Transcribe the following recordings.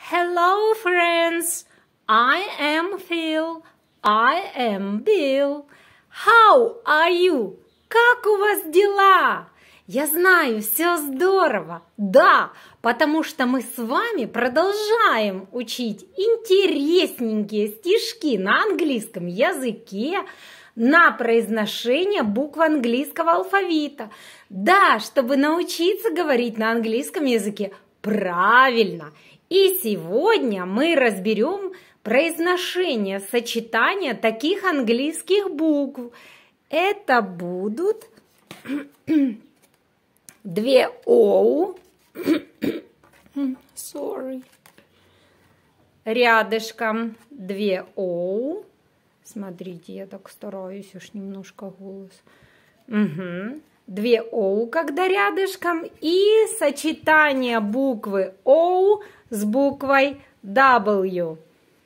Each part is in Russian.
Hello, friends. I am Phil. I am Bill. How are you? Как у вас дела? Я знаю, все здорово. Да, потому что мы с вами продолжаем учить интересненькие стишки на английском языке, на произношение букв английского алфавита. Да, чтобы научиться говорить на английском языке правильно. И сегодня мы разберем произношение сочетания таких английских букв. Это будут две О, рядышком две О. Смотрите, я так стараюсь, уж немножко голос. Две О, когда рядышком, и сочетание буквы О с буквой W.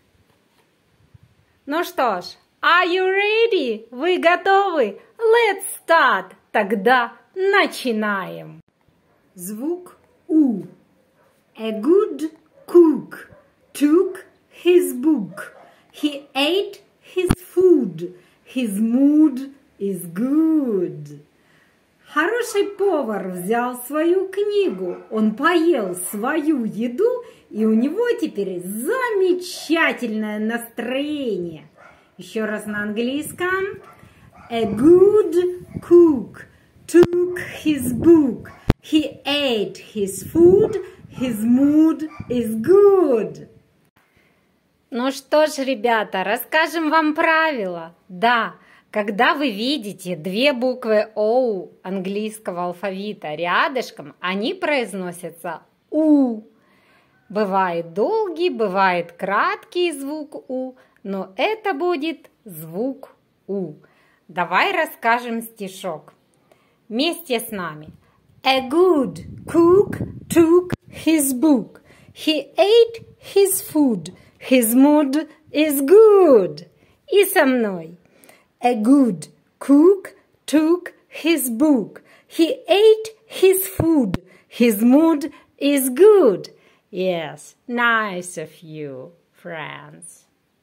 Ну что ж, are you ready? Вы готовы? Let's start! Тогда начинаем. Звук У. A good cook took his book. He ate his food. His mood is good. Хороший повар взял свою книгу, он поел свою еду, и у него теперь замечательное настроение. Еще раз на английском. A good cook took his book. He ate his food. His mood is good. Ну что ж, ребята, расскажем вам правила. Да. Когда вы видите две буквы О английского алфавита рядышком, они произносятся У. Бывает долгий, бывает краткий звук У, но это будет звук У. Давай расскажем стишок. Вместе с нами. A good cook took his book. He ate his food. His mood is good. И со мной. A good cook took his book. He ate his food. His mood is good. Yes, nice of you, friends.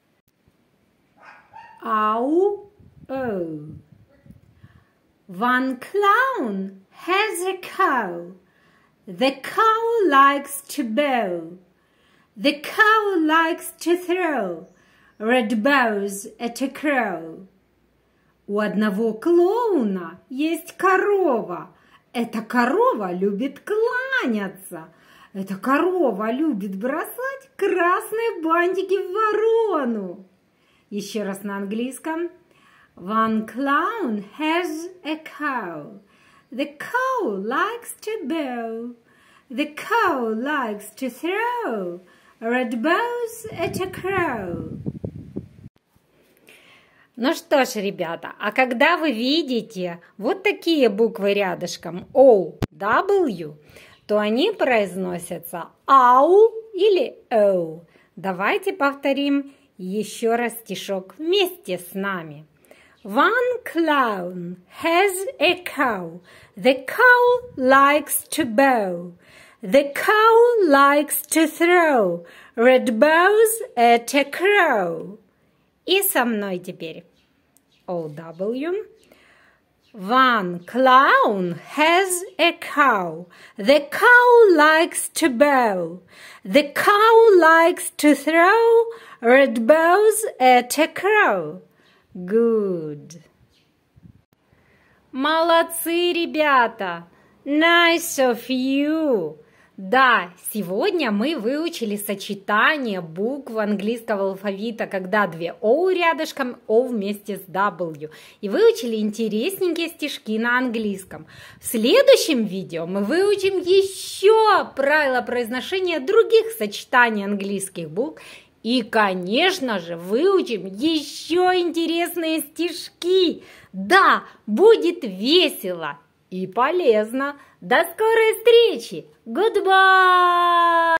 Au, O. One clown has a cow. The cow likes to bow. The cow likes to throw red bows at a crow. У одного клоуна есть корова. Эта корова любит кланяться. Эта корова любит бросать красные бантики в ворону. Еще раз на английском. One clown has a cow. The cow likes to bow. The cow likes to throw red bows at a crow. Ну что ж, ребята, а когда вы видите вот такие буквы рядышком O, W, то они произносятся Ау или Оу. Давайте повторим еще раз стишок вместе с нами. One clown has a cow. The cow likes to bow. The cow likes to throw red bows at a crow. И со мной теперь. O-W. One clown has a cow. The cow likes to bow. The cow likes to throw red bows at a crow. Good. Молодцы, ребята! Nice of you! Да, сегодня мы выучили сочетание букв английского алфавита, когда две О рядышком, О вместе с W. И выучили интересненькие стишки на английском. В следующем видео мы выучим еще правила произношения других сочетаний английских букв. И, конечно же, выучим еще интересные стишки. Да, будет весело и полезно. До скорой встречи! Goodbye!